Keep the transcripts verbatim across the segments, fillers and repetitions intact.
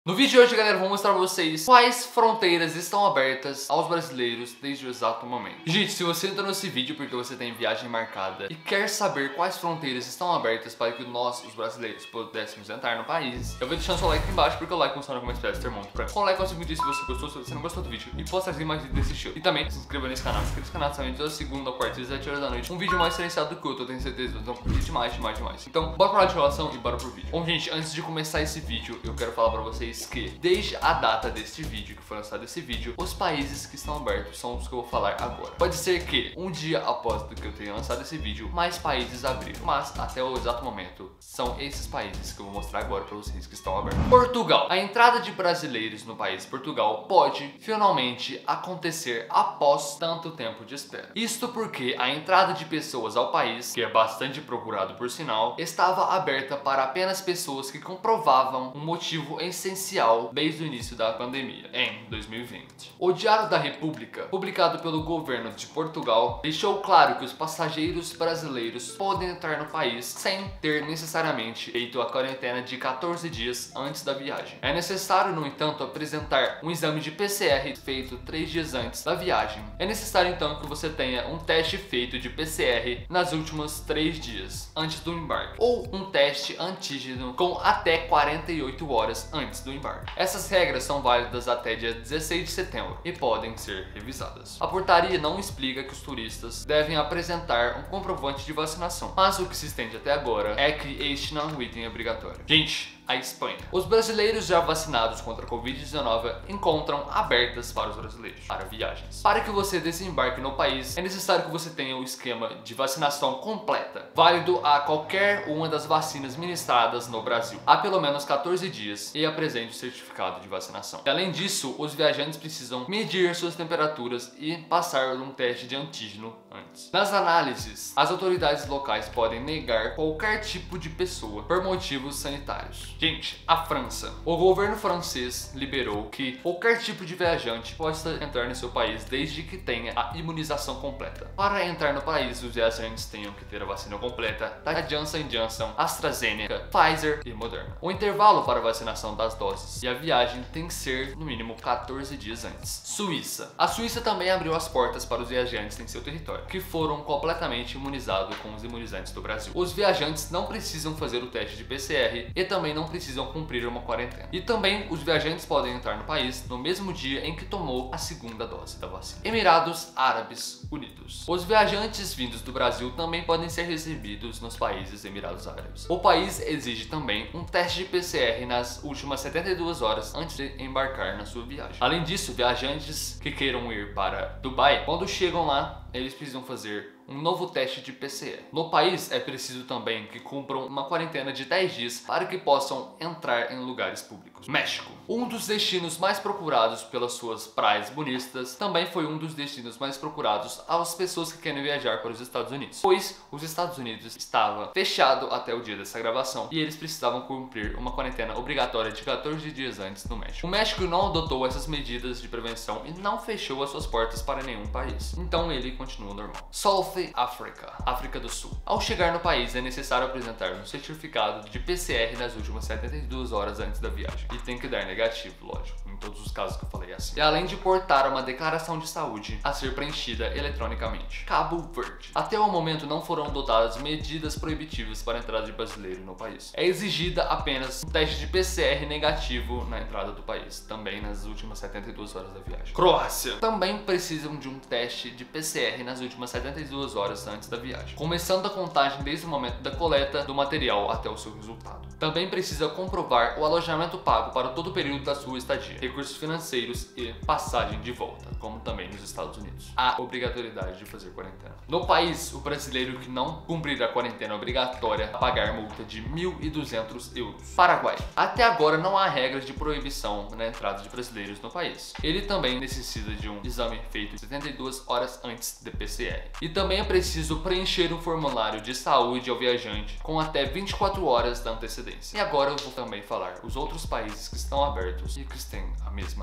No vídeo de hoje, galera, eu vou mostrar pra vocês quais fronteiras estão abertas aos brasileiros desde o exato momento. Gente, se você entrou nesse vídeo porque você tem viagem marcada e quer saber quais fronteiras estão abertas para que nós, os brasileiros, pudéssemos entrar no país, eu vou deixando seu like aqui embaixo porque o like funciona como uma espécie de termômetro pra mim. Com o like eu consigo dizer se você gostou, se você não gostou do vídeo e posso trazer mais vídeos desse estilo. E também se inscreva nesse canal, porque esse canal também toda segunda ou quarta às sete horas da noite. Um vídeo mais silenciado do que o outro, eu tenho certeza. Então curtir demais, demais, demais. Então, bora pra lá de relação e bora pro vídeo. Bom, gente, antes de começar esse vídeo, eu quero falar pra vocês que desde a data deste vídeo, que foi lançado esse vídeo, os países que estão abertos são os que eu vou falar agora. Pode ser que um dia após do que eu tenha lançado esse vídeo, mais países abriram, mas até o exato momento são esses países que eu vou mostrar agora pra vocês que estão abertos. Portugal. A entrada de brasileiros no país Portugal pode finalmente acontecer após tanto tempo de espera. Isto porque a entrada de pessoas ao país, que é bastante procurado por sinal, estava aberta para apenas pessoas que comprovavam um motivo essencial desde o início da pandemia, em dois mil e vinte. O Diário da República, publicado pelo governo de Portugal, deixou claro que os passageiros brasileiros podem entrar no país sem ter necessariamente feito a quarentena de quatorze dias antes da viagem. É necessário, no entanto, apresentar um exame de P C R feito três dias antes da viagem. É necessário, então, que você tenha um teste feito de P C R nas últimos três dias antes do embarque, ou um teste antígeno com até quarenta e oito horas antes do embarque. Essas regras são válidas até dia dezesseis de setembro e podem ser revisadas. A portaria não explica que os turistas devem apresentar um comprovante de vacinação, mas o que se estende até agora é que este não é um item obrigatório. Gente, a Espanha. Os brasileiros já vacinados contra a covid dezenove encontram abertas para os brasileiros para viagens. Para que você desembarque no país, é necessário que você tenha o esquema de vacinação completa, válido a qualquer uma das vacinas ministradas no Brasil há pelo menos quatorze dias, e apresente o certificado de vacinação. E, além disso, os viajantes precisam medir suas temperaturas e passar um teste de antígeno antes. Nas análises, as autoridades locais podem negar qualquer tipo de pessoa por motivos sanitários. Gente, a França. O governo francês liberou que qualquer tipo de viajante possa entrar no seu país desde que tenha a imunização completa. Para entrar no país, os viajantes tenham que ter a vacina completa da Johnson and Johnson, AstraZeneca, Pfizer e Moderna. O intervalo para a vacinação das doses e a viagem tem que ser no mínimo quatorze dias antes. Suíça. A Suíça também abriu as portas para os viajantes em seu território, que foram completamente imunizados com os imunizantes do Brasil. Os viajantes não precisam fazer o teste de P C R e também não precisam cumprir uma quarentena. E também os viajantes podem entrar no país no mesmo dia em que tomou a segunda dose da vacina. Emirados Árabes Unidos. Os viajantes vindos do Brasil também podem ser recebidos nos países Emirados Árabes. O país exige também um teste de P C R nas últimas setenta e duas horas antes de embarcar na sua viagem. Além disso, viajantes que queiram ir para Dubai, quando chegam lá, eles precisam fazer um novo teste de P C R. No país, é preciso também que cumpram uma quarentena de dez dias para que possam entrar em lugares públicos. México. Um dos destinos mais procurados pelas suas praias bonitas, também foi um dos destinos mais procurados às pessoas que querem viajar para os Estados Unidos, pois os Estados Unidos estava fechado até o dia dessa gravação e eles precisavam cumprir uma quarentena obrigatória de quatorze dias antes no México. O México não adotou essas medidas de prevenção e não fechou as suas portas para nenhum país, então ele continua normal. South África, África do Sul. Ao chegar no país, é necessário apresentar um certificado de P C R nas últimas setenta e duas horas antes da viagem. E tem que dar negativo, lógico, em todos os casos que eu falei assim. E além de portar uma declaração de saúde a ser preenchida eletronicamente. Cabo Verde. Até o momento não foram adotadas medidas proibitivas para a entrada de brasileiro no país. É exigida apenas um teste de P C R negativo na entrada do país, também nas últimas setenta e duas horas da viagem. Croácia. Também precisam de um teste de P C R nas últimas setenta e duas horas antes da viagem, começando a contagem desde o momento da coleta do material até o seu resultado. Também precisa comprovar o alojamento pago para todo o período da sua estadia, recursos financeiros e passagem de volta, como também nos Estados Unidos. Há obrigatoriedade de fazer quarentena. No país, o brasileiro que não cumprir a quarentena obrigatória vai pagar multa de mil e duzentos euros. Paraguai. Até agora não há regras de proibição na entrada de brasileiros no país. Ele também necessita de um exame feito setenta e duas horas antes de P C R. E também é preciso preencher um formulário de saúde ao viajante com até vinte e quatro horas da antecedência. E agora eu vou também falar os outros países que estão abertos e que têm a mesma regra.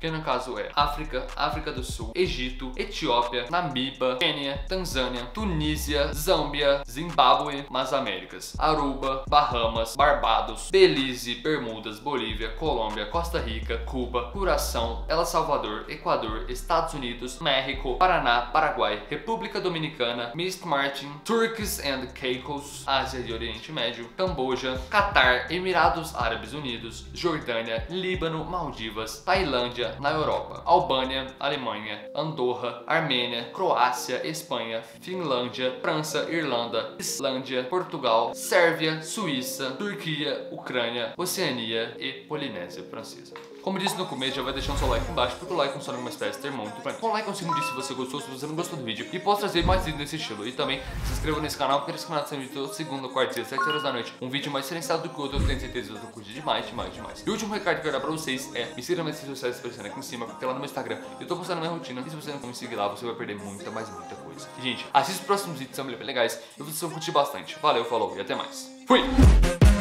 que no caso é África, África do Sul, Egito, Etiópia, Namíbia, Quênia, Tanzânia, Tunísia, Zâmbia, Zimbábue, nas Américas, Aruba, Bahamas, Barbados, Belize, Bermudas, Bolívia, Colômbia, Costa Rica, Cuba, Curaçao, El Salvador, Equador, Estados Unidos, México, Paraná, Paraguai, República Dominicana, Saint Martin, Turks and Caicos, Ásia e Oriente Médio, Camboja, Catar, Emirados Árabes Unidos, Jordânia, Líbano, Maldivas, Tailândia, na Europa, Albânia, Alemanha, Andorra, Armênia, Croácia, Espanha, Finlândia, França, Irlanda, Islândia, Portugal, Sérvia, Suíça, Turquia, Ucrânia, Oceania e Polinésia Francesa. Como disse no começo, já vai deixando seu like embaixo, porque o like funciona como uma espécie de termômetro. Com o like eu consigo dizer se você gostou, se você não gostou do vídeo. E posso trazer mais vídeos desse estilo. E também se inscreva nesse canal, porque esse canal tem vídeo segunda, quarta e sete horas da noite. Um vídeo mais diferenciado do que o outro, eu tenho certeza que você curte demais, demais, demais. E o último recado que eu quero dar pra vocês é: me siga nas redes sociais aparecendo aqui em cima, porque lá no meu Instagram eu tô postando minha rotina. E se você não me seguir lá, você vai perder muita, mas muita coisa. E, gente, assista os próximos vídeos, são bem legais. Eu vou curtir bastante. Valeu, falou e até mais. Fui!